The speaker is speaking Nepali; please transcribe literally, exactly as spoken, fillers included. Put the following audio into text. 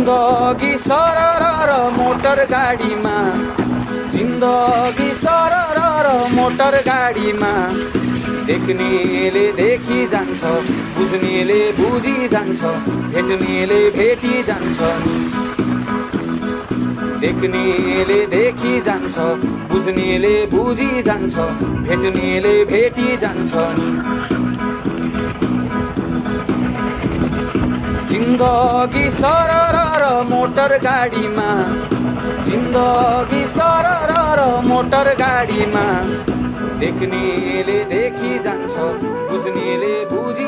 जिन्दगी सरर र मोटर गाडीमा जिन्दगी सरर र मोटर गाडीमा देख्नेले देखी जान्छ बुझ्नेले बुझी जान्छ भेट्नेले भेटी जान्छ नि देख्नेले देखी जान्छ बुझ्नेले बुझी जान्छ भेट्नेले भेटी जान्छ नि जिन्दगी सरर र मोटर गाडीमा जिन्दगी सरर र मोटर गाडीमा देख्नेले देखी जान्छ बुझ्नेले बुझी